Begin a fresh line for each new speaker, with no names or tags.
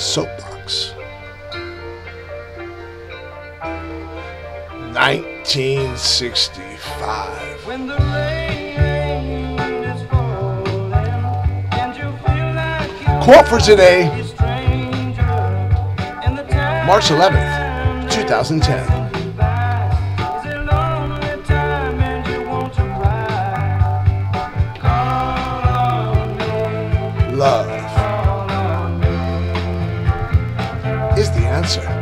Soapbox. 1965.
When the rain is falling and you feel like you
Quote for today,
a stranger and the time
March 11th, 2010.
is a lonely time and you want to cry. Call on me,
Love
call on me.
is the answer.